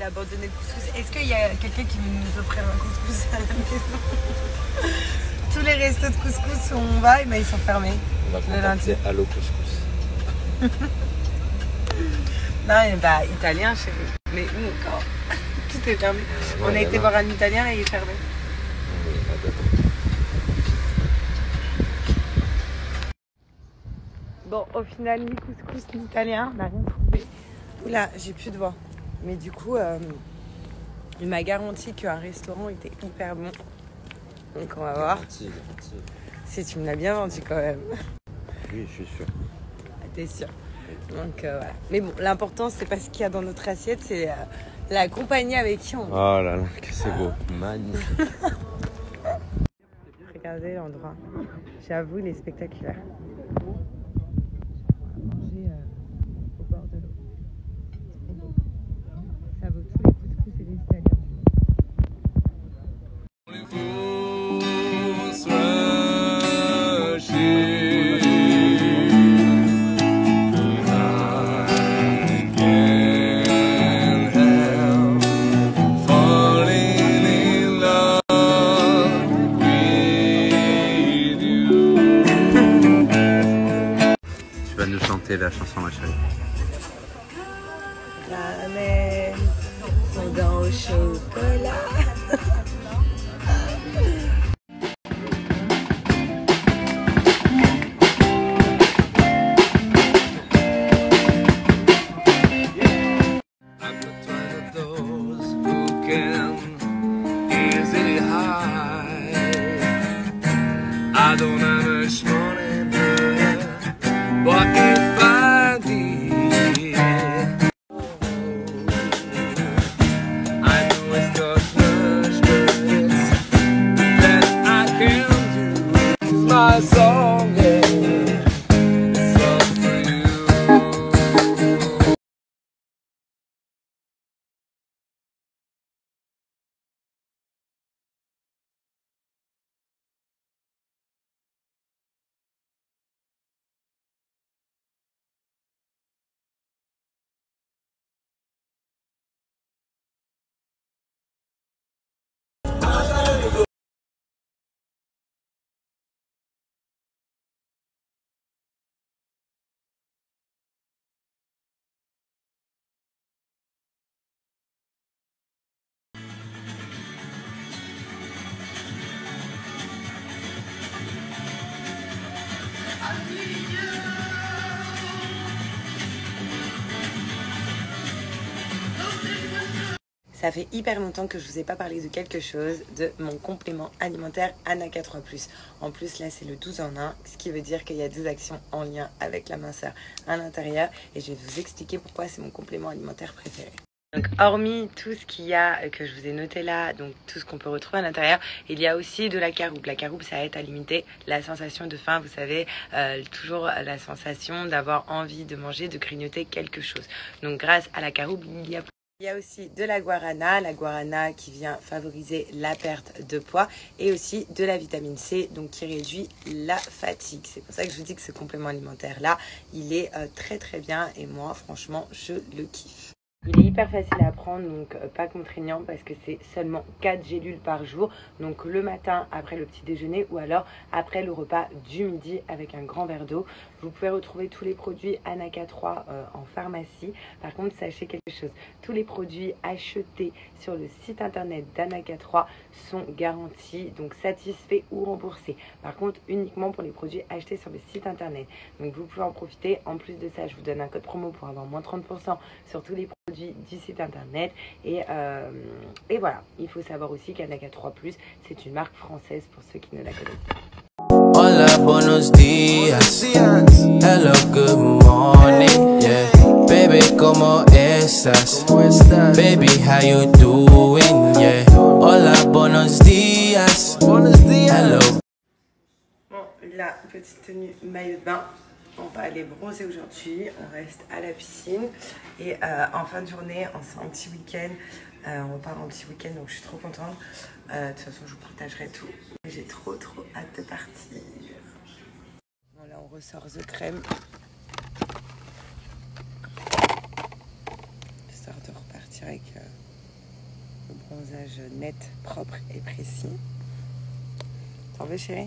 Il a abandonné le couscous. Est-ce qu'il y a quelqu'un qui veut nous offrir un couscous à la maison? Tous les restos de couscous où on va, ils sont fermés. On va contacter Allo Couscous. Non, bah italien chérie. Mais où encore? Tout est fermé. On a été voir un italien et il est fermé. Bon, au final, ni couscous ni italien, on n'a rien trouvé. Oula, j'ai plus de voix. Mais du coup, il m'a garanti qu'un restaurant était hyper bon. Donc on va voir. Garanti. Si tu me l'as bien vendu quand même. Oui, je suis sûr. T'es sûr. Donc voilà. Mais bon, l'important, c'est pas ce qu'il y a dans notre assiette, c'est la compagnie avec qui on... Oh là là, que c'est beau. Magnifique. Regardez l'endroit. J'avoue, il est spectaculaire. Manger au bord de l'eau. Trop beau. Ça vaut tous les couscous et les italiens. Tu vas nous chanter la chanson, ma chérie. Ramen, fondant au chocolat. I don't have much money, but if I did, I know it's not much, but that I can do is my song, yeah, it's all for you. Ça fait hyper longtemps que je vous ai pas parlé de quelque chose, de mon complément alimentaire Anaka 3+. En plus, là, c'est le 12 en 1, ce qui veut dire qu'il y a 12 actions en lien avec la minceur à l'intérieur. Et je vais vous expliquer pourquoi c'est mon complément alimentaire préféré. Donc, hormis tout ce qu'il y a que je vous ai noté là, donc tout ce qu'on peut retrouver à l'intérieur, il y a aussi de la caroube. La caroube, ça aide à limiter la sensation de faim. Vous savez, toujours la sensation d'avoir envie de manger, de grignoter quelque chose. Donc, grâce à la caroube, il y a aussi de la guarana qui vient favoriser la perte de poids et aussi de la vitamine C, donc qui réduit la fatigue. C'est pour ça que je vous dis que ce complément alimentaire là, il est très très bien et moi franchement je le kiffe. Il est hyper facile à prendre, donc pas contraignant parce que c'est seulement 4 gélules par jour. Donc le matin après le petit déjeuner ou alors après le repas du midi avec un grand verre d'eau. Vous pouvez retrouver tous les produits Anaka 3 en pharmacie. Par contre, sachez quelque chose, tous les produits achetés sur le site internet d'Anaka 3 sont garantis, donc satisfaits ou remboursés. Par contre, uniquement pour les produits achetés sur le site internet. Donc vous pouvez en profiter. En plus de ça, je vous donne un code promo pour avoir moins 30% sur tous les produits du site internet. Et voilà, il faut savoir aussi qu'Anaka 3+, c'est une marque française pour ceux qui ne la connaissent pas. Hola, buenos dias. Hello, good morning. Yeah, baby, ¿cómo estás? Baby, how you doing? Yeah. Hola, buenos dias. Hello. Bon, la petite tenue maillot de bain. On va aller bronzer aujourd'hui. On reste à la piscine. Et en fin de journée, on se fait un petit week-end. On part en petit week-end, donc je suis trop contente. De toute façon, je vous partagerai tout. J'ai trop hâte de partir. Bon, là, on ressort The Crème. Histoire de repartir avec le bronzage net, propre et précis. T'en veux, chérie?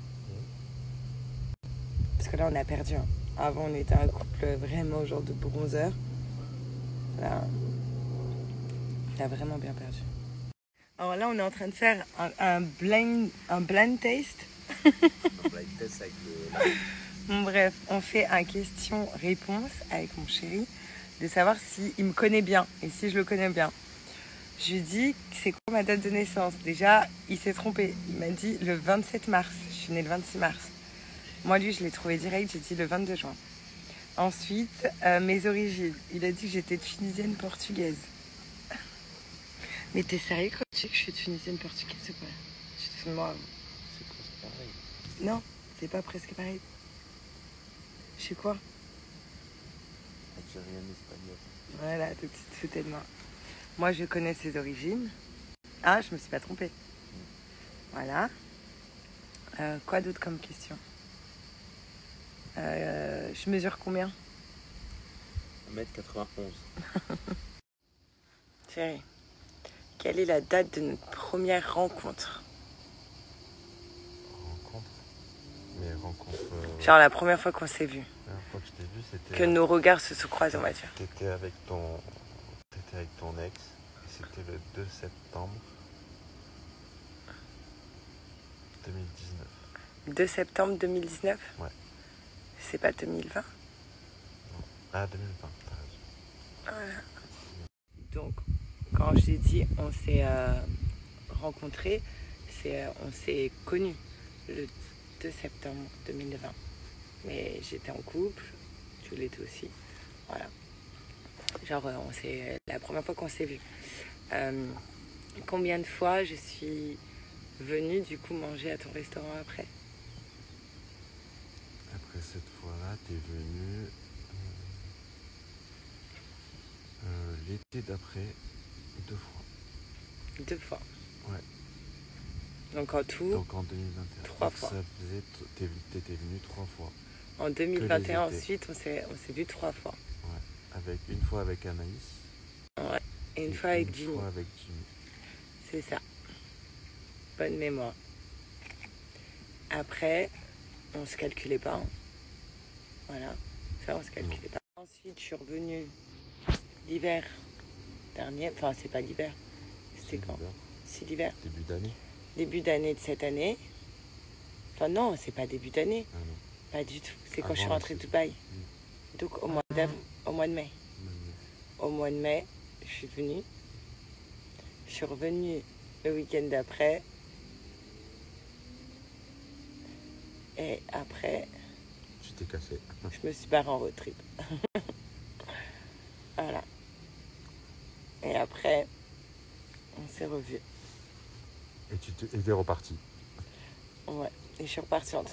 Parce que là, on a perdu. Hein. Avant, on était un couple vraiment genre de bronzer. Là, on a vraiment bien perdu. Alors là, on est en train de faire un blind taste. Un blind test avec le... Bon, bref, on fait un question-réponse avec mon chéri, de savoir s'il me connaît bien et si je le connais bien. Je lui dis c'est quoi ma date de naissance. Déjà, il s'est trompé. Il m'a dit le 27 mars. Je suis née le 26 mars. Moi, lui, je l'ai trouvé direct. J'ai dit le 22 juin. Ensuite, mes origines. Il a dit que j'étais tunisienne portugaise. Mais t'es sérieux quand tu dis que je suis tunisienne portugaise ou quoi? Je te fous de moi. C'est presque pareil. Non, c'est pas presque pareil. Je suis quoi? Algérienne, espagnole. Voilà, tout de suite, foutez de moi. Moi, je connais ses origines. Ah, je me suis pas trompée. Voilà. Quoi d'autre comme question? Je mesure combien? 1m91. Chérie, quelle est la date de notre première rencontre? Rencontre. Mais rencontre. Genre la première fois qu'on s'est vu. La dernière fois que je t'ai vu, c'était. Que nos regards se croisent, on va dire. T'étais avec ton ex. C'était le 2 septembre 2019. 2 septembre 2019? Ouais. C'est pas 2020? Non. Ah, 2020, t'as raison. Voilà. Donc, quand j'ai dit on s'est rencontrés, on s'est connus le 2 septembre 2020. Mais j'étais en couple, tu l'étais aussi. Voilà. Genre, c'est la première fois qu'on s'est vu. Combien de fois je suis venue du coup manger à ton restaurant après? Après cette fois-là, t'es venu l'été d'après 2 fois. 2 fois. Ouais. Donc en tout, Donc en 2021. 3 Donc fois. Ça faisait, t'étais venu 3 fois. En 2021 Que les étés. ensuite, on s'est vu 3 fois. Ouais. Une fois avec Anaïs. Ouais. Et une fois avec Jimmy. Une fois avec Jimmy. C'est ça. Bonne mémoire. Après, on se calculait pas. Hein. Voilà. Ça, on se calculait pas. Ensuite, je suis revenue l'hiver dernier. Enfin, c'est pas l'hiver. C'était quand? C'est l'hiver. Début d'année. Début d'année de cette année. Enfin, non, c'est pas début d'année. Ah non. Pas du tout. C'est quand Avant je suis rentrée de Dubaï. Donc, au mois de mai. Au mois de mai, je suis venue. Je suis revenue le week-end d'après. Et après, Tu t'es cassé. je me suis barrée en road trip. Voilà. Et après, on s'est revus. Et t'es reparti. Ouais. Et je suis repartie en dessous.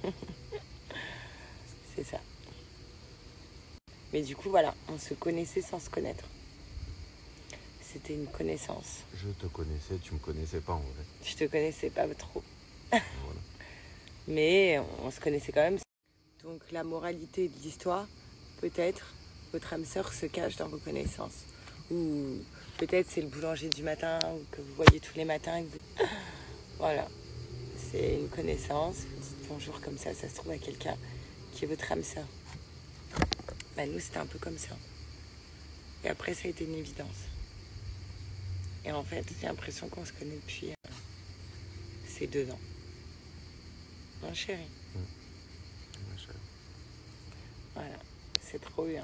C'est ça. Mais du coup, voilà, on se connaissait sans se connaître. C'était une connaissance. Je te connaissais, tu me connaissais pas en vrai. Je te connaissais pas trop. Voilà. Mais on se connaissait quand même. Donc la moralité de l'histoire, peut-être, votre âme sœur se cache dans vos connaissances. Ou peut-être c'est le boulanger du matin ou que vous voyez tous les matins. Et que vous... Voilà. C'est une connaissance. Vous dites bonjour comme ça se trouve à quelqu'un qui est votre âme sœur. Bah, nous, c'était un peu comme ça. Et après, ça a été une évidence. Et en fait, j'ai l'impression qu'on se connaît depuis ces 2 ans. Non, chérie. Ma chérie. Voilà, c'est trop bien.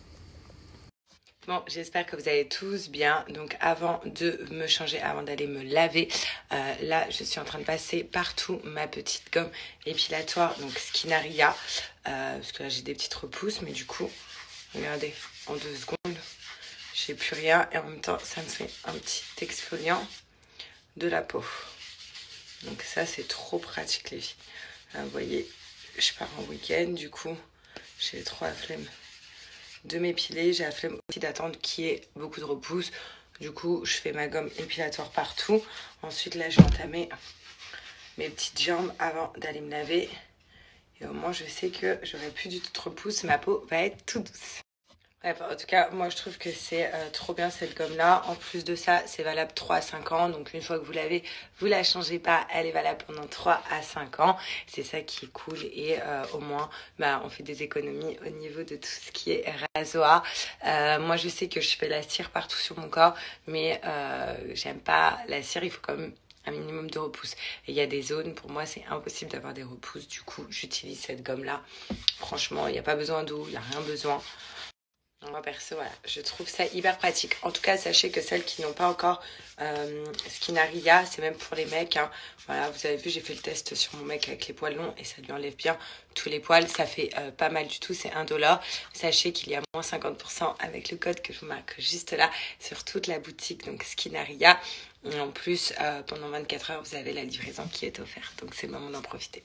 Bon, j'espère que vous allez tous bien. Donc avant de me changer, avant d'aller me laver, là je suis en train de passer partout ma petite gomme épilatoire, donc Skinaria, parce que là j'ai des petites repousses, mais du coup, regardez, en 2 secondes, j'ai plus rien et en même temps ça me fait un petit exfoliant de la peau. Donc ça c'est trop pratique les filles. Là, vous voyez, je pars en week-end, du coup j'ai trop la flemme de m'épiler, j'ai la flemme aussi d'attendre qu'il y ait beaucoup de repousse. Du coup, je fais ma gomme épilatoire partout. Ensuite, là, je vais entamer mes petites jambes avant d'aller me laver. Et au moins, je sais que j'aurai plus du tout de repousse. Ma peau va être tout douce. Ouais, en tout cas, moi je trouve que c'est trop bien cette gomme-là. En plus de ça, c'est valable 3 à 5 ans. Donc une fois que vous l'avez, vous la changez pas. Elle est valable pendant 3 à 5 ans. C'est ça qui est cool. Et au moins, bah, on fait des économies au niveau de tout ce qui est rasoir. Moi je sais que je fais la cire partout sur mon corps. Mais j'aime pas la cire. Il faut quand même un minimum de repousse. Et il y a des zones, pour moi c'est impossible d'avoir des repousses. Du coup, j'utilise cette gomme-là. Franchement, il n'y a pas besoin d'eau. Il n'y a rien besoin. Moi perso, voilà, je trouve ça hyper pratique. En tout cas, sachez que celles qui n'ont pas encore Skinaria, c'est même pour les mecs. Hein. Voilà, vous avez vu, j'ai fait le test sur mon mec avec les poils longs et ça lui enlève bien tous les poils. Ça fait pas mal du tout, c'est $1. Sachez qu'il y a moins 50% avec le code que je vous marque juste là sur toute la boutique, donc Skinaria. Et en plus, pendant 24 heures, vous avez la livraison qui est offerte. Donc c'est le moment d'en profiter.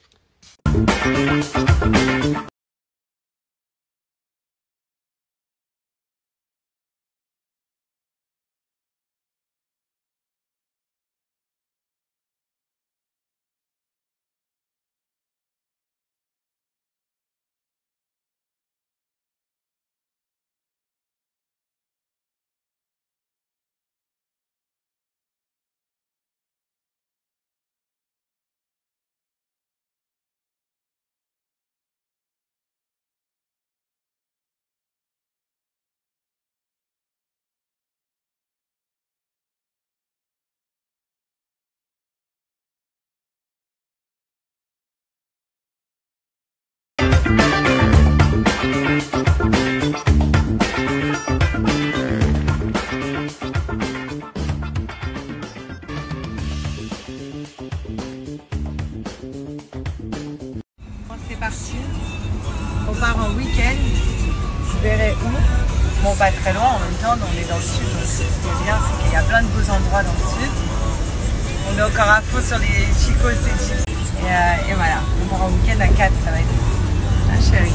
C'est parti, on part en week-end, je verrai où, bon pas très loin en même temps, on est dans le sud, donc ce qui est bien c'est qu'il y a plein de beaux endroits dans le sud. On est encore à fond sur les Chico City et voilà, on part en week-end à 4, ça va être un chéri.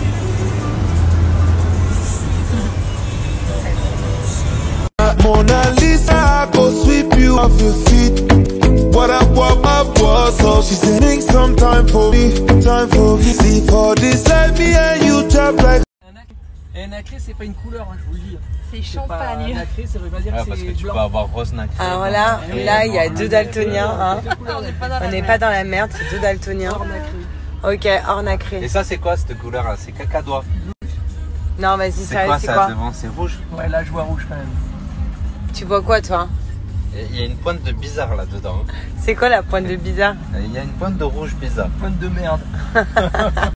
Mona Lisa, go sweep you off your feet. What up, so she said, make some time for me, See for this life, me and you tap like. Et nacré, c'est pas une couleur, hein, je vous le dis. C'est champagne. Nacré, ça veut pas dire que parce que c'est tu blanc. peux avoir rose nacré. Alors là, il y a deux daltoniens, hein. On n'est pas dans la merde, c'est deux daltoniens. Hors nacré. Ok, hors nacré. Et ça, c'est quoi cette couleur là? C'est cacadois. Non, vas-y, C'est quoi c'est ça quoi devant? C'est rouge. Ouais, là, je vois rouge quand même. Tu vois quoi toi? Il y a une pointe de bizarre là dedans. C'est quoi la pointe de bizarre? Il y a une pointe de rouge bizarre. Pointe de merde.